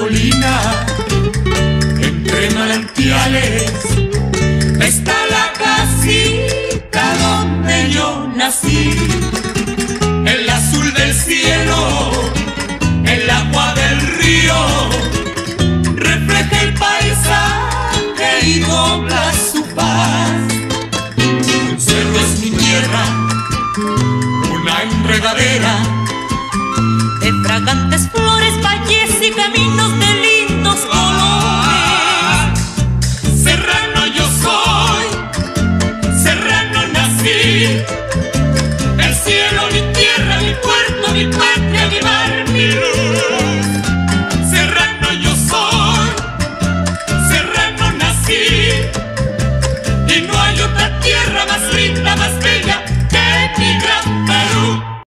colina, entre manantiales, está la casita donde yo nací. El azul del cielo, el agua del río, refleja el paisaje y dobla su paz. Un cerro es mi tierra, una enredadera de fragantes flores, valles y caminos de lindos colores.